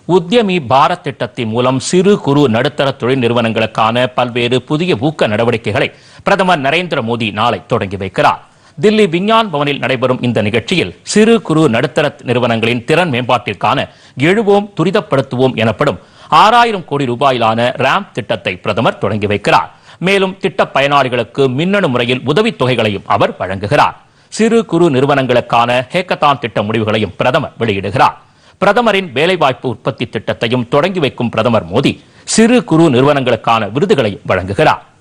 உத்யமி பாரத் திட்டத்தின் மூலம் சிறு குறு நடுத்தர தொழில் நிறுவனங்களுக்கான பல்வேறு புதிய ஊக்க நடவடிக்கைகளை பிரதமர் நரேந்திர மோடி நாளை தொடங்கி வைக்கிறார். தில்லி விஞ்ஞான் பவனில் நடைபெறும் இந்த நிகழ்ச்சியில் சிறு குறு நடுத்தர நிறுவனங்களின் திறன் மேம்பாட்டிற்கான எழுவோம் துரிதப்படுத்துவோம் எனப்படும் 6000 கோடி ரூபாயிலான ராம்ப் திட்டத்தை பிரதமர் தொடங்கி வைக்கிறார். மேலும் திட்ட பயனாளிகளுக்கு மின்னணு முறையில் உதவித் தொகைகளையும் அவர் வழங்குகிறார். சிறு குறு நிறுவனங்களுக்கான ஹேக்கத்தான் திட்ட முடிவுகளையும் பிரதமர் வெளியிடுகிறார். பிரதமரின் வேலைவாய்ப்பு உற்பத்தி திட்டத்தையும் தொடங்கி வைக்கும் பிரதமர் மோடி சிறு குறு நிறுவனங்களுக்கான விருதுகளையும் வழங்குகிறார்.